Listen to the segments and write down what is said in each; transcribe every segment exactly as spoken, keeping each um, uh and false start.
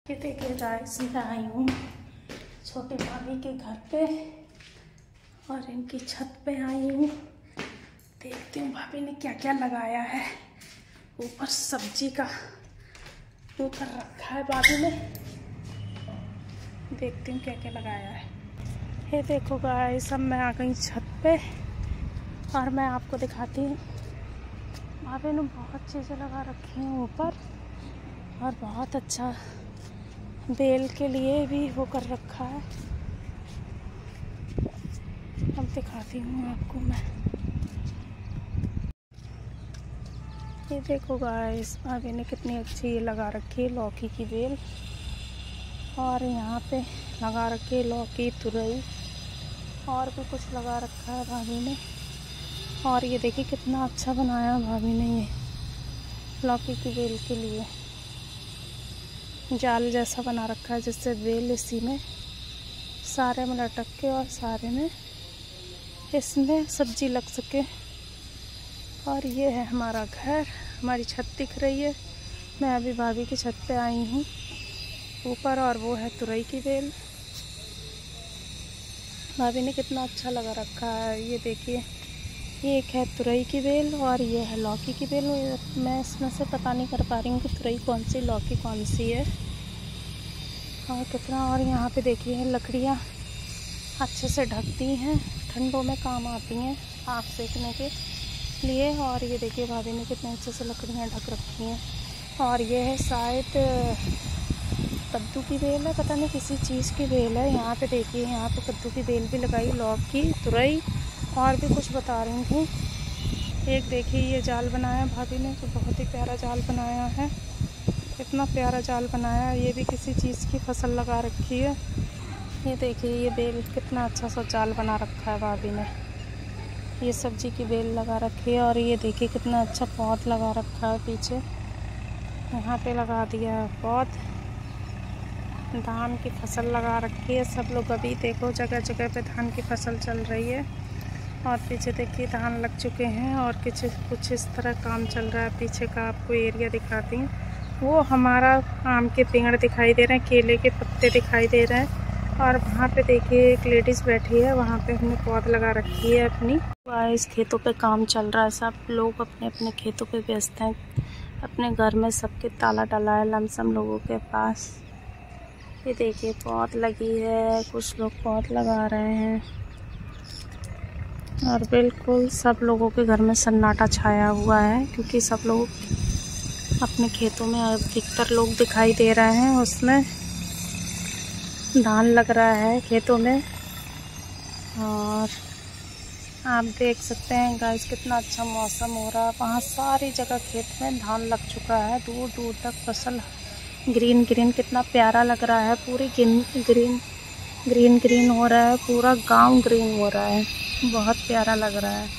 ये देखिए गाइस, मैं आई हूँ छोटे भाभी के घर पे और इनकी छत पे आई हूँ। देखती हूँ भाभी ने क्या क्या लगाया है। ऊपर सब्जी का वो कर रखा है भाभी ने। देखती हूँ क्या क्या लगाया है। ये देखो गाइस, अब मैं आ गई छत पे और मैं आपको दिखाती हूँ। भाभी ने बहुत चीज़ें लगा रखी हैं ऊपर और बहुत अच्छा बेल के लिए भी वो कर रखा है। अब दिखाती हूँ आपको मैं। ये देखो गाइस, भाभी ने कितनी अच्छी ये लगा रखी है लौकी की बेल। और यहाँ पे लगा रखी है लौकी, तुरई और भी कुछ लगा रखा है भाभी ने। और ये देखिए कितना अच्छा बनाया भाभी ने ये लौकी की बेल के लिए जाल जैसा बना रखा है, जिससे बेल इसी में सारे में लटक के और सारे में इसमें सब्जी लग सके। और ये है हमारा घर, हमारी छत दिख रही है। मैं अभी भाभी की छत पे आई हूँ ऊपर, और वो है तुरई की बेल। भाभी ने कितना अच्छा लगा रखा है। ये देखिए, ये एक है तुरई की बेल और ये है लौकी की बेल। मैं इसमें से पता नहीं कर पा रही हूँ कि तुरई कौन सी, लौकी कौन सी है। और कितना, और यहाँ पे देखिए लकड़ियाँ अच्छे से ढकती हैं, ठंडों में काम आती हैं आग सेकने के लिए। और ये देखिए भाभी ने कितने अच्छे से लकड़ियाँ ढक रखी हैं। और ये है शायद कद्दू की बेल है, पता नहीं किसी चीज़ की बेल है। यहाँ पे देखिए, यहाँ पे कद्दू की बेल भी लगाई, लौकी, तुरई और भी कुछ बता रही थी। एक देखिए ये जाल बनाया भाभी ने, तो बहुत ही प्यारा जाल बनाया है। इतना प्यारा जाल बनाया, ये भी किसी चीज़ की फसल लगा रखी है। ये देखिए ये बेल, कितना अच्छा सा जाल बना रखा है भाभी ने। ये सब्जी की बेल लगा रखी है। और ये देखिए कितना अच्छा पौध लगा रखा है पीछे। यहाँ पे लगा दिया है पौध, धान की फसल लगा रखी है। सब लोग अभी देखो जगह जगह पे धान की फसल चल रही है। और पीछे देखिए धान लग चुके हैं और कुछ कुछ इस तरह काम चल रहा है। पीछे का आपको एरिया दिखाती हूँ। वो हमारा आम के पेड़ दिखाई दे रहे हैं, केले के पत्ते दिखाई दे रहे हैं। और वहाँ पे देखिए एक लेडीज़ बैठी है, वहाँ पे हमने पौध लगा रखी है अपनी। इस खेतों पे काम चल रहा है, सब लोग अपने अपने खेतों पे व्यस्त हैं। अपने घर में सबके ताला डाला है लमसम लोगों के पास। ये देखिए पौध लगी है, कुछ लोग पौध लगा रहे हैं। और बिल्कुल सब लोगों के घर में सन्नाटा छाया हुआ है, क्योंकि सब लोग अपने खेतों में, अधिकतर लोग दिखाई दे रहे हैं, उसमें धान लग रहा है खेतों में। और आप देख सकते हैं गाइस कितना अच्छा मौसम हो रहा है। वहाँ सारी जगह खेत में धान लग चुका है, दूर दूर तक फसल ग्रीन ग्रीन, कितना प्यारा लग रहा है। पूरी ग्रीन ग्रीन ग्रीन ग्रीन हो रहा है, पूरा गांव ग्रीन हो रहा है, बहुत प्यारा लग रहा है।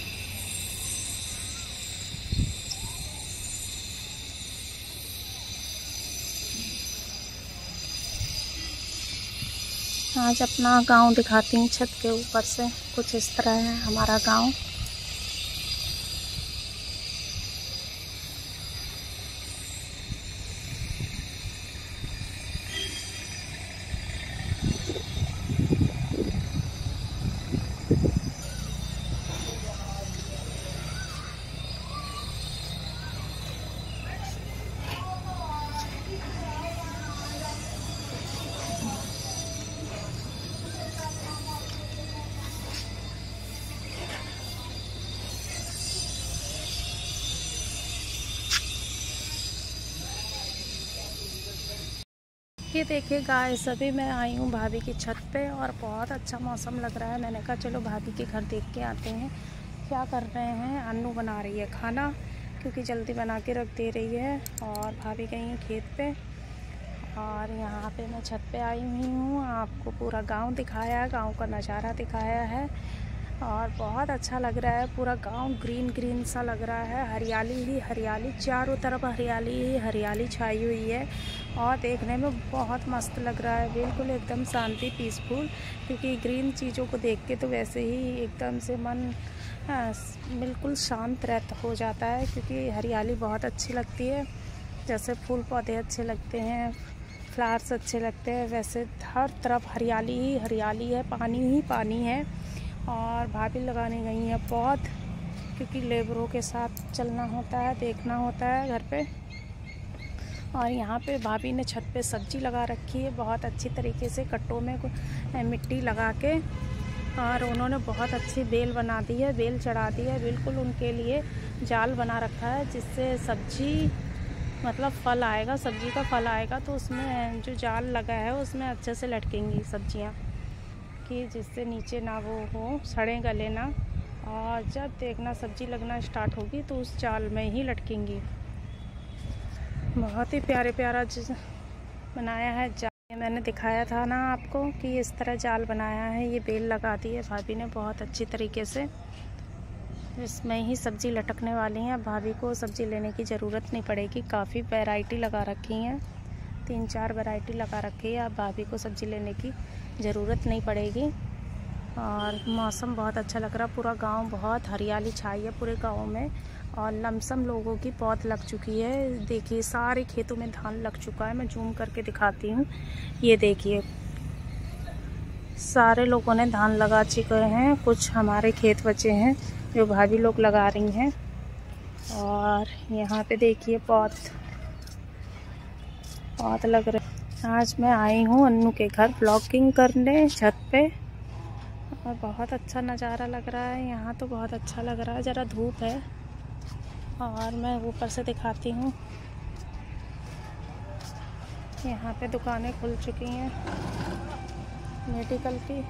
आज अपना गांव दिखाती हूँ छत के ऊपर से। कुछ इस तरह है हमारा गांव। ये देखिए गाइस, अभी मैं आई हूँ भाभी की छत पे और बहुत अच्छा मौसम लग रहा है। मैंने कहा चलो भाभी के घर देख के आते हैं क्या कर रहे हैं। अन्नू बना रही है खाना, क्योंकि जल्दी बना के रख दे रही है। और भाभी गई हैं खेत पे। और यहाँ पे मैं छत पे आई हुई हूँ, आपको पूरा गांव दिखाया, गांव का नज़ारा दिखाया है। और बहुत अच्छा लग रहा है, पूरा गांव ग्रीन ग्रीन सा लग रहा है। हरियाली ही हरियाली, चारों तरफ हरियाली ही हरियाली छाई हुई है। और देखने में बहुत मस्त लग रहा है, बिल्कुल एकदम शांति, पीसफुल। क्योंकि ग्रीन चीज़ों को देख के तो वैसे ही एकदम से मन बिल्कुल शांत रहता हो जाता है। क्योंकि हरियाली बहुत अच्छी लगती है, जैसे फूल पौधे अच्छे लगते हैं, फ्लावर्स अच्छे लगते हैं। वैसे हर तरफ हरियाली ही हरियाली है, पानी ही पानी है। और भाभी लगाने गई हैं पौध, क्योंकि लेबरों के साथ चलना होता है, देखना होता है घर पे। और यहाँ पे भाभी ने छत पे सब्जी लगा रखी है बहुत अच्छी तरीके से, कट्टों में मिट्टी लगा के। और उन्होंने बहुत अच्छी बेल बना दी है, बेल चढ़ा दी है, बिल्कुल उनके लिए जाल बना रखा है, जिससे सब्जी मतलब फल आएगा, सब्जी का फल आएगा तो उसमें जो जाल लगा है उसमें अच्छे से लटकेंगी सब्जियां, कि जिससे नीचे ना वो हो, सड़े गले ना। और जब देखना सब्जी लगना स्टार्ट होगी तो उस जाल में ही लटकेंगी। बहुत ही प्यारे प्यारा बनाया है जाल। मैंने दिखाया था ना आपको कि इस तरह जाल बनाया है। ये बेल लगा दी है भाभी ने बहुत अच्छी तरीके से, इसमें ही सब्ज़ी लटकने वाली हैं। अब भाभी को सब्ज़ी लेने की ज़रूरत नहीं पड़ेगी, काफ़ी वैरायटी लगा रखी हैं, तीन चार वैरायटी लगा रखी है। अब भाभी को सब्ज़ी लेने की ज़रूरत नहीं पड़ेगी। और मौसम बहुत अच्छा लग रहा, पूरा गांव बहुत हरियाली छाई है पूरे गांव में। और लमसम लोगों की पौध लग चुकी है। देखिए सारे खेतों में धान लग चुका है। मैं जूम करके दिखाती हूँ, ये देखिए सारे लोगों ने धान लगा चुके हैं। कुछ हमारे खेत बचे हैं जो भाभी लोग लगा रही हैं। और यहाँ पे देखिए पौध पौध लग रहे। आज मैं आई हूँ अन्नू के घर ब्लॉगिंग करने छत पे, और बहुत अच्छा नज़ारा लग रहा है यहाँ तो, बहुत अच्छा लग रहा है। ज़रा धूप है और मैं ऊपर से दिखाती हूँ। यहाँ पे दुकानें खुल चुकी हैं मेडिकल की।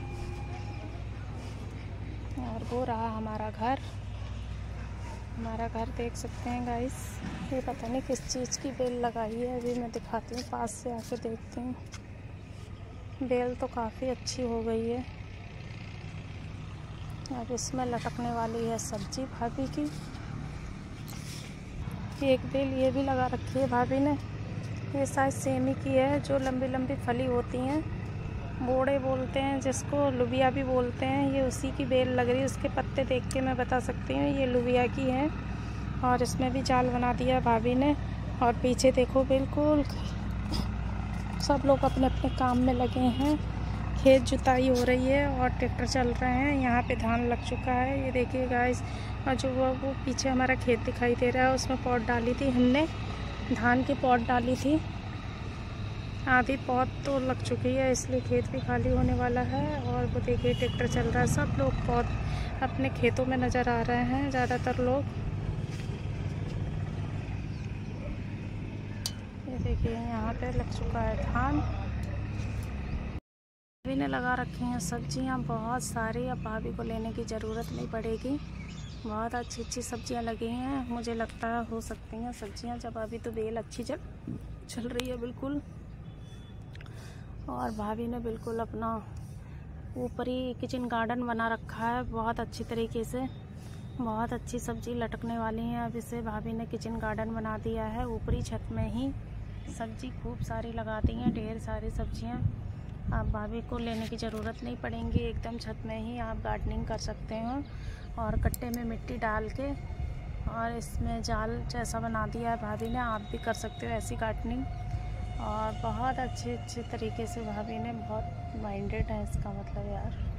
और वो रहा हमारा घर, हमारा घर देख सकते हैं गाइस। ये पता नहीं किस चीज़ की बेल लगाई है, अभी मैं दिखाती हूँ, पास से आके देखती हूँ। बेल तो काफ़ी अच्छी हो गई है। अब इसमें लटकने वाली है सब्जी भाभी की। एक बेल ये भी लगा रखी है भाभी ने, ये शायद सेमी की है, जो लंबी लंबी फली होती हैं, बोड़े बोलते हैं जिसको, लुबिया भी बोलते हैं। ये उसी की बेल लग रही है, उसके पत्ते देख के मैं बता सकती हूँ ये लुबिया की है। और इसमें भी जाल बना दिया भाभी ने। और पीछे देखो बिल्कुल सब लोग अपने अपने काम में लगे हैं। खेत जुताई हो रही है और ट्रैक्टर चल रहे हैं। यहाँ पे धान लग चुका है, ये देखिए गाइस। और जो वो वो पीछे हमारा खेत दिखाई दे रहा है, उसमें पॉट डाली थी हमने, धान की पॉट डाली थी। आधी पौध तो लग चुकी है, इसलिए खेत भी खाली होने वाला है। और वो देखिए ट्रैक्टर चल रहा है, सब लोग पौध अपने खेतों में नज़र आ रहे हैं ज़्यादातर लोग। ये देखिए यहाँ पे लग चुका है धान। भाभी ने लगा रखी हैं सब्जियाँ बहुत सारी, अब भाभी को लेने की ज़रूरत नहीं पड़ेगी। बहुत अच्छी अच्छी सब्जियाँ लगी हैं, मुझे लगता है हो सकती हैं सब्जियाँ, जब अभी तो बेल अच्छी चल चल रही है बिल्कुल। और भाभी ने बिल्कुल अपना ऊपरी किचन गार्डन बना रखा है बहुत अच्छी तरीके से। बहुत अच्छी सब्जी लटकने वाली है। अब इसे भाभी ने किचन गार्डन बना दिया है, ऊपरी छत में ही सब्जी खूब सारी लगा दी हैं, ढेर सारी सब्जियां। आप भाभी को लेने की ज़रूरत नहीं पड़ेंगी, एकदम छत में ही आप गार्डनिंग कर सकते हो। और कट्टे में मिट्टी डाल के और इसमें जाल जैसा बना दिया है भाभी ने, आप भी कर सकते हो ऐसी गार्डनिंग। और बहुत अच्छे अच्छे तरीके से भाभी ने, बहुत माइंडेड है इसका मतलब यार।